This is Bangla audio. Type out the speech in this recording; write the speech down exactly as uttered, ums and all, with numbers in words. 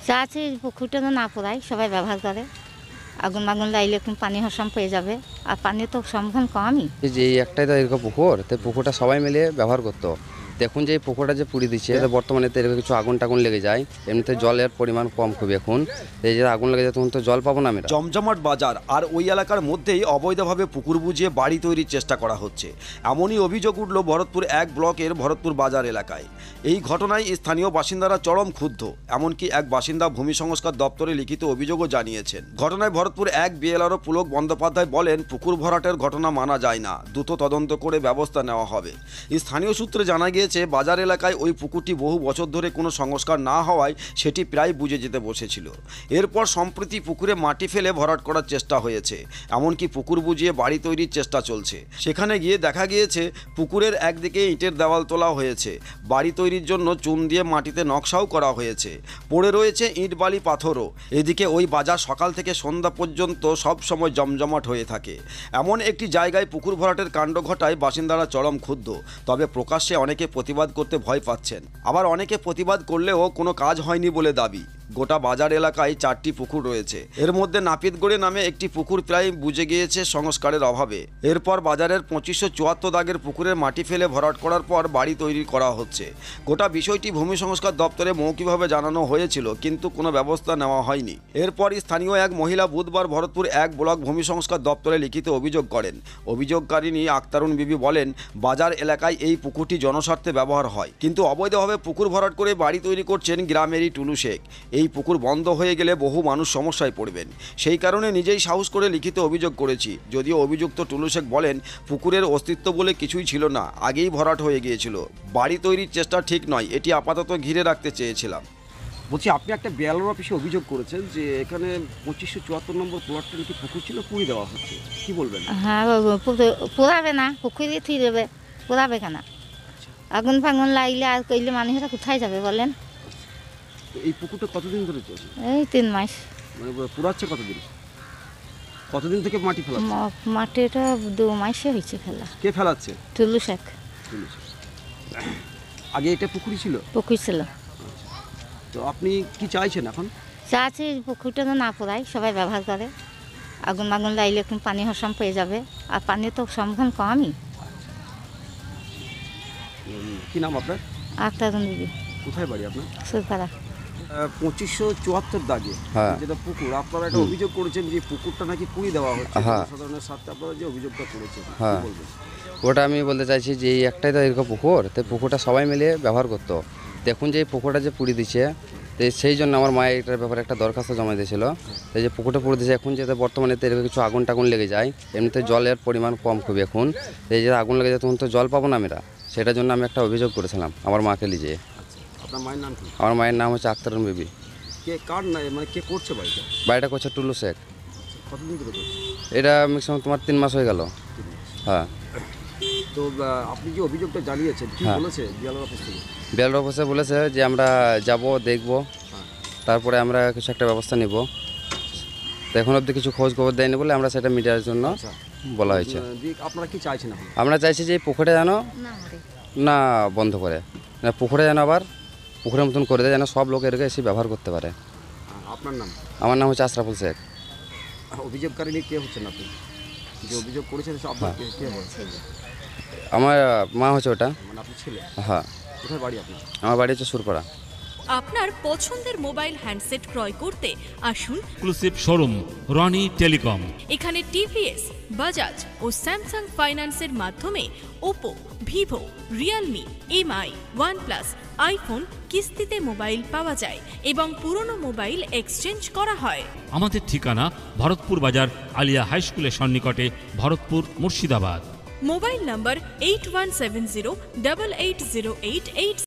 চাচ্ছি পুকুরটা তো না পোড়ায়, সবাই ব্যবহার করে। আগুন মাগুন লাইলে একটু পানি হসাম পেয়ে যাবে, আর পানি তো সংখ্যান কমই। যে এই একটাই তো এরকম পুকুর, তো পুকুরটা সবাই মিলে ব্যবহার করতো। দেখুন যে এই পুকুরটা যে পুড়িয়ে দিচ্ছে, বর্তমানে তো এরকম কিছু আগুন টাগুন লেগে যায়, এমনিতে জলের পরিমাণ কম খুবই এখন। এই যে আগুন লেগে যায় তখন তো জল পাবো না আমরা। জমজমাট বাজার আর ওই এলাকার মধ্যেই অবৈধভাবে পুকুর বুঝিয়ে বাড়ি তৈরির চেষ্টা করা হচ্ছে, এমনই অভিযোগ উঠল ভরতপুর এক ব্লকের ভরতপুর বাজার এলাকায়। এই ঘটনায় স্থানীয় বাসিন্দারা চরম ক্ষুব্ধ, এমনকি এক বাসিন্দা ভূমি সংস্কার দপ্তরে লিখিত অভিযোগও জানিয়েছেন। ঘটনায় ভরতপুর এক বিএলআরও পুলক বন্দ্যোপাধ্যায় বলেন, পুকুর ভরাটের ঘটনা মানা যায় না, দ্রুত তদন্ত করে ব্যবস্থা নেওয়া হবে। স্থানীয় সূত্রে জানা গিয়েছে, বাজার এলাকায় ওই পুকুরটি বহু বছর ধরে কোনো সংস্কার না হওয়ায় সেটি প্রায় বুঝে যেতে বসেছিল। এরপর সম্প্রতি পুকুরে মাটি ফেলে ভরাট করার চেষ্টা হয়েছে, এমনকি পুকুর বুঝিয়ে বাড়ি তৈরির চেষ্টা চলছে। সেখানে গিয়ে দেখা গিয়েছে পুকুরের একদিকে ইটের দেওয়াল তোলা হয়েছে, বাড়ি তৈরির জন্য চুন দিয়ে মাটিতে নকশাও করা হয়েছে, পড়ে রয়েছে ইট বালি পাথরও। এদিকে ওই বাজার সকাল থেকে সন্ধ্যা পর্যন্ত সব সময় জমজমাট হয়ে থাকে। এমন একটি জায়গায় পুকুর ভরাটের কাণ্ড ঘটায় বাসিন্দারা চরম ক্ষুব্ধ। তবে প্রকাশ্যে অনেকে প্রতিবাদ করতে ভয় পাচ্ছেন, আবার অনেকে প্রতিবাদ করলেও কোনো কাজ হয়নি বলে দাবি। গোটা বাজার এলাকায় চারটি পুকুর রয়েছে, এর মধ্যে নাপিতগড়ে নামে একটি পুকুর প্রায় বুঝে গিয়েছে সংস্কারের অভাবে। এরপর বাজারের পঁচিশশো চুয়াত্তর দাগের পুকুরের মাটি ফেলে ভরাট করার পর বাড়ি তৈরি করা হচ্ছে। গোটা বিষয়টি ভূমি সংস্কার দপ্তরে মৌখিকভাবে জানানো হয়েছিল, কিন্তু কোনো ব্যবস্থা নেওয়া হয়নি। এরপর স্থানীয় এক মহিলা বুধবার ভরতপুর এক ব্লক ভূমি সংস্কার দপ্তরে লিখিত অভিযোগ করেন। অভিযোগকারিনী আক্তারুন বিবি বলেন, বাজার এলাকায় এই পুকুরটি জনস্বার্থে ব্যবহার হয়, কিন্তু অবৈধভাবে পুকুর ভরাট করে বাড়ি তৈরি করছেন গ্রামেরই টুলু শেখ। এই পুকুর বন্ধ হয়ে গেলে বহু মানুষ সমস্যায় পড়বেন, সেই কারণে নিজেই সাহস করে লিখিত অভিযোগ করেছি। যদিও অভিযুক্ত টুলু শেখ বলেন, পুকুরের অস্তিত্ব বলে কিছুই ছিল না, আগেই ভরাট হয়ে গিয়েছিল। বাড়ি তৈরির চেষ্টা ঠিক নয়, এটি আপাতত ঘিরে রাখতে চেয়েছিলাম। বলছি, আপনি একটা বিএলআর অফিসে অভিযোগ করেছেন যে এখানে পঁচিশশো চুয়াত্তর নম্বর প্লটটা নাকি পুকুর ছিল, পুড়িয়ে দেওয়া হচ্ছে, কি বলবেন? হ্যাঁ, পোড়াবে না, পুকুরে থুই দেবে, পোড়াবে কেন? আগুন ফাগুন লাগলে আর কইলে মানুষেরা কোথায় যাবে বলেন? এই পুকুরটা কতদিন ধরে চলছে? এই তিন মাস। মানে পুরাচ্ছে কতদিন? কতদিন থেকে মাটি ফেলা? মাটিটা দু মাসে হয়েছে ফেলা। কে ফেলাচ্ছে? টুলু শেখ। আগে এটা পুকুরই ছিল? পুকুর ছিল। তো আপনি কি চাইছেন এখন? চাচ্ছি পুকুরটা তো না পোড়ায়, সবাই ব্যবহার করে। আগুন মাগুন লাইলে একটু পানি হসাম পেয়ে যাবে, আর পানি তো সংখ্যান কমই। কি নাম আপনার? আক্তারুন বিবি। কোথায় বাড়ি আপনার? সুরপাড়া। পঁচিশশো চুয়াত্তর দাগে যেটা পুকুর, আপনারা একটা অভিযোগ করেছেন যে পুকুরটা নাকি পুড়িয়ে দেওয়া হচ্ছে, সাধারণের সাথে আপনারা যে অভিযোগটা করেছেন, হ্যাঁ, ওটা আমি বলতে চাইছি যে এই একটাই তো এরকম পুকুর, তো পুকুরটা সবাই মিলে ব্যবহার করতো। দেখুন যে এই পুকুরটা যে পুড়িয়ে দিচ্ছে, তো সেই জন্য আমার মায়ের এটার ব্যাপারে একটা দরখাস্ত জমা দিয়েছিল। এই যে পুকুরটা পুড়ে দিচ্ছে, এখন যেতে বর্তমানে তো এরকম কিছু আগুন টাগুন লেগে যায়, এমনিতে জলের পরিমাণ কম খুবই এখন। এই যে আগুন লেগে যায় তখন তো জল পাবো না আমরা, সেটার জন্য আমি একটা অভিযোগ করেছিলাম আমার মাকে লিজিয়ে। আপনার মায়ের নাম কি? আমার মায়ের নাম হচ্ছে আক্তারুন বিবি। কে কার না মানে কে করছে বাড়িটা? বাড়িটা করছে টুলু শেখ। কতদিন ধরে করছে এটা? ম্যাক্সিমাম তোমার তিন মাস হয়ে গেল। হ্যাঁ। তো আপনি যে অভিযোগটা জানিয়েছেন, কি বলেছে বিএলআর অফিস থেকে? বিএলআর অফিসে বলেছে যে আমরা যাব, দেখব, তারপরে আমরা কিছু একটা ব্যবস্থা নিব। তো এখন অবধি কিছু খোঁজ খবর দেয়নি বলে আমরা সেটা মিডিয়ার জন্য বলা হয়েছে। আপনারা কি চাইছেন? আমরা চাইছি যে এই পুকুরটা যেন না বন্ধ করে, না পুকুরে যেন আবার পুকুরের মতন করে দেয়, যেন সব লোক এরকম এসে ব্যবহার করতে পারে। আপনার নাম? আমার নাম হচ্ছে আশরাফুল শেখ। অভিযোগকারী কে হচ্ছেন আপনি? যে অভিযোগ করেছেন আপনার কে হয়? আমার মা হচ্ছে ওটা। মানে আপনার ছেলে? হ্যাঁ। কোথায় বাড়ি আপনার? আমার বাড়ি হচ্ছে সুরপাড়া। আপনার পছন্দের মোবাইল হ্যান্ডসেট ক্রয় করতে আসুন এক্সক্লুসিভ শোরুম রনি টেলিকম। এখানে টিভিএস, বাজাজ ও স্যামসাং ফাইন্যান্সের মাধ্যমে Oppo, Vivo, Realme, MI, OnePlus, iPhone কিস্তিতে মোবাইল পাওয়া যায় এবং পুরনো মোবাইল এক্সচেঞ্জ করা হয়। আমাদের ঠিকানা ভরতপুর বাজার আলিয়া হাই স্কুলের সন্নিকটে, Bharatpur, Murshidabad. Mobile number eight one seven zero double eight zero eight eight.